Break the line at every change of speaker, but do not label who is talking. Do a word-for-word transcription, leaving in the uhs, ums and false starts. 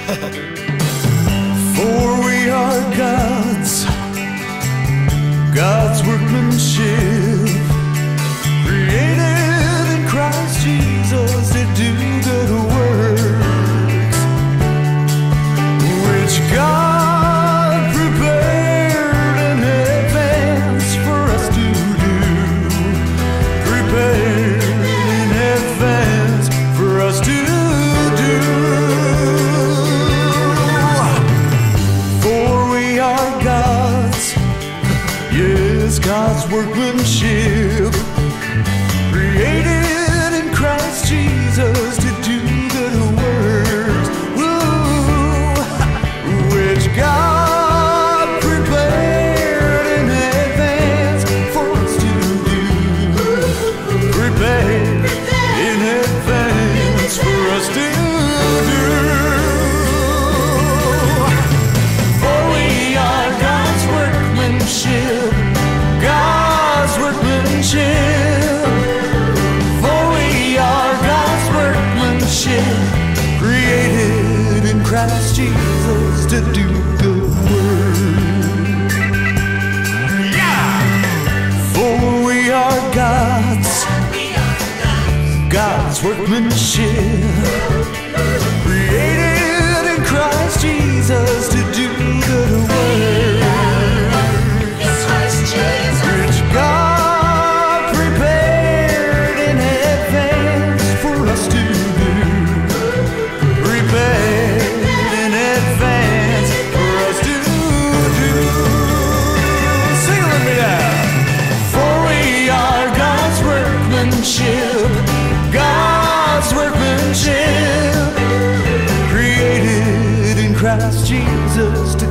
For we are God's, God's workmanship, created in Christ Jesus to do good works, which God prepared in advance for us to do. Prepared in advance for us to do. For we are God's, yes, God's workmanship, created in Christ Jesus to do good works, woo, which God prepared in advance for us to do. Prepared in advance for us to do. For we are God's workmanship, God's workmanship. For we are God's workmanship, created in Christ Jesus to do good work. Yeah! For we are God's, God's workmanship, created in Christ Jesus to do good work. Which God prepared in advance for us to do. Prepared in advance for us to do. Sing it with me now. For we are God's workmanship, God's workmanship, created in Christ Jesus to